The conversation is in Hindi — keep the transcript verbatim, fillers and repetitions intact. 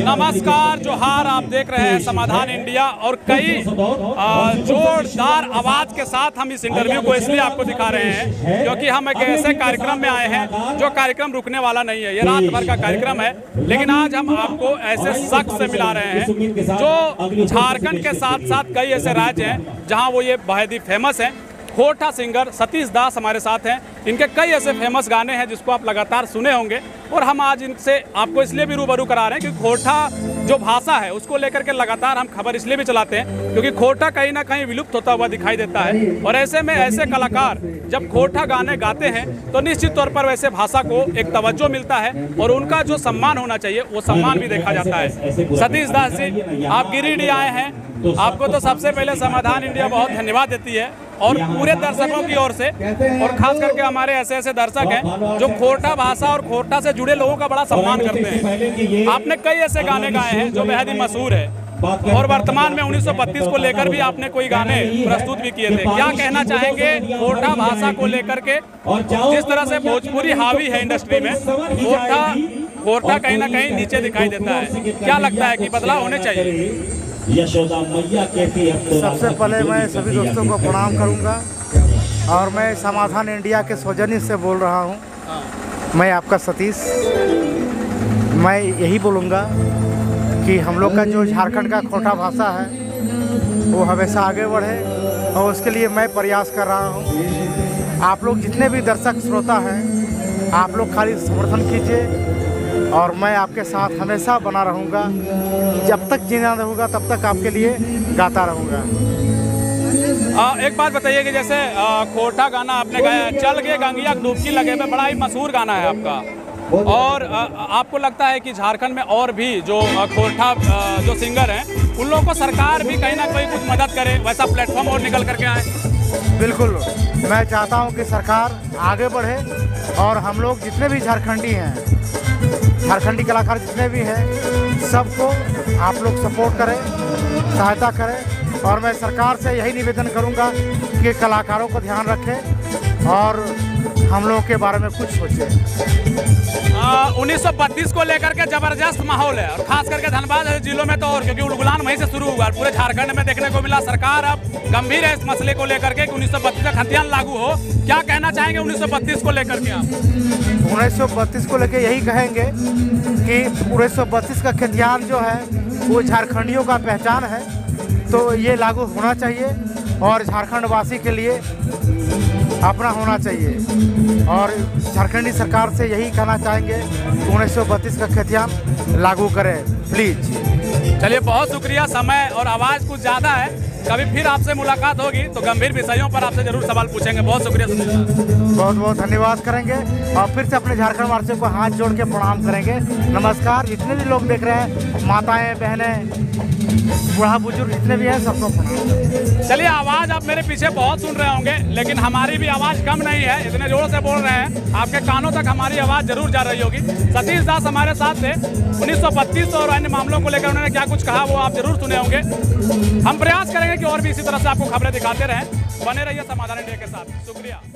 नमस्कार, जोहार। आप देख रहे हैं समाधान इंडिया और कई जोरदार आवाज के साथ हम इस इंटरव्यू को इसलिए आपको दिखा रहे हैं क्योंकि हम एक ऐसे कार्यक्रम में आए हैं जो कार्यक्रम रुकने वाला नहीं है। ये रात भर का कार्यक्रम है, लेकिन आज हम आपको ऐसे शख्स से मिला रहे हैं जो झारखंड के साथ साथ कई ऐसे राज्य हैं जहां वो ये बहुत ही फेमस हैं। खोरठा सिंगर सतीश दास हमारे साथ हैं। इनके कई ऐसे फेमस गाने हैं जिसको आप लगातार सुने होंगे और हम आज इनसे आपको इसलिए भी रूबरू करा रहे हैं क्योंकि खोरठा जो भाषा है उसको लेकर के लगातार हम खबर इसलिए भी चलाते हैं क्योंकि खोरठा कहीं ना कहीं विलुप्त होता हुआ दिखाई देता है। और ऐसे में ऐसे कलाकार जब खोरठा गाने गाते हैं तो निश्चित तौर पर वैसे भाषा को एक तवज्जो मिलता है और उनका जो सम्मान होना चाहिए वो सम्मान भी देखा जाता है। सतीश दास जी, आप गिरिडीह आए हैं, आपको तो सबसे पहले समाधान इंडिया बहुत धन्यवाद देती है और पूरे दर्शकों की ओर से, और खास करके हमारे ऐसे ऐसे दर्शक हैं जो खोरठा भाषा और खोरठा से जुड़े लोगों का बड़ा सम्मान करते हैं। आपने कई ऐसे गाने गाए हैं जो बेहद ही मशहूर है और वर्तमान में उन्नीस सौ बत्तीस को लेकर भी आपने कोई गाने प्रस्तुत भी किए थे। क्या कहना चाहेंगे खोरठा भाषा को लेकर के? जिस तरह से भोजपुरी हावी है इंडस्ट्री में, खोरठा खोरठा कहीं ना कहीं नीचे दिखाई देता है। क्या लगता है कि बदलाव होने चाहिए? यशोदा मैया कहती है। सबसे पहले मैं सभी दोस्तों को प्रणाम करूंगा और मैं समाधान इंडिया के सौजन्य से बोल रहा हूं। मैं आपका सतीश। मैं यही बोलूंगा कि हम लोग का जो झारखंड का खोरठा भाषा है वो हमेशा आगे बढ़े और उसके लिए मैं प्रयास कर रहा हूं। आप लोग जितने भी दर्शक श्रोता हैं, आप लोग खाली समर्थन कीजिए और मैं आपके साथ हमेशा बना रहूँगा। जब तक जीना रहूँगा तब तक आपके लिए गाता रहूँगा। एक बात बताइए कि जैसे खोरठा गाना आपने गाया, चल के गंगिया डुबकी लगे में, बड़ा ही मशहूर गाना है आपका। और आ, आपको लगता है कि झारखंड में और भी जो खोरठा जो सिंगर हैं उन लोगों को सरकार भी कहीं ना कहीं कुछ मदद करे, वैसा प्लेटफॉर्म और निकल करके आए? बिल्कुल, मैं चाहता हूँ कि सरकार आगे बढ़े और हम लोग जितने भी झारखंडी हैं, झारखंडी कलाकार जितने भी हैं, सबको आप लोग सपोर्ट करें, सहायता करें। और मैं सरकार से यही निवेदन करूंगा कि कलाकारों को ध्यान रखें और हम लोगों के बारे में कुछ सोचें। उन्नीस सौ बत्तीस को लेकर के जबरदस्त माहौल है और खास करके धनबाद जिलों में तो और, क्योंकि उलगुलान वहीं से शुरू हुआ। पूरे झारखंड में देखने को मिला। सरकार अब गंभीर है इस मसले को लेकर के उन्नीस सौ बत्तीस का खतियान लागू हो। क्या कहना चाहेंगे उन्नीस सौ बत्तीस को लेकर के आप? उन्नीस सौ बत्तीस को लेकर यही कहेंगे कि उन्नीस सौ बत्तीस का खतियान जो है वो झारखंडियों का पहचान है, तो ये लागू होना चाहिए और झारखंड वासी के लिए अपना होना चाहिए। और झारखंडी सरकार से यही कहना चाहेंगे उन्नीस सौ बत्तीस का खतियान लागू करें प्लीज। चलिए, बहुत शुक्रिया। समय और आवाज़ कुछ ज़्यादा है, कभी फिर आपसे मुलाकात होगी तो गंभीर विषयों पर आपसे जरूर सवाल पूछेंगे। बहुत शुक्रिया। बहुत बहुत धन्यवाद करेंगे और फिर से अपने झारखंड वासियों को हाथ जोड़ के प्रणाम करेंगे। नमस्कार। जितने भी लोग देख रहे हैं, माताएं, बहनें, बूढ़ा बुजुर्ग जितने भी हैं, सबको प्रणाम। चलिए, आवाज़ आप मेरे पीछे बहुत सुन रहे होंगे, लेकिन हमारी भी आवाज़ कम नहीं है। इतने जोर से बोल रहे हैं, आपके कानों तक हमारी आवाज़ जरूर जा रही होगी। सतीश दास हमारे साथ थे। उन्नीस सौ बत्तीस और अन्य मामलों को लेकर उन्होंने क्या कुछ कहा वो आप जरूर सुने होंगे। हम प्रयास करेंगे कि और भी इसी तरह से आपको खबरें दिखाते रहें। बने रहिए समाधान इंडिया के साथ। शुक्रिया।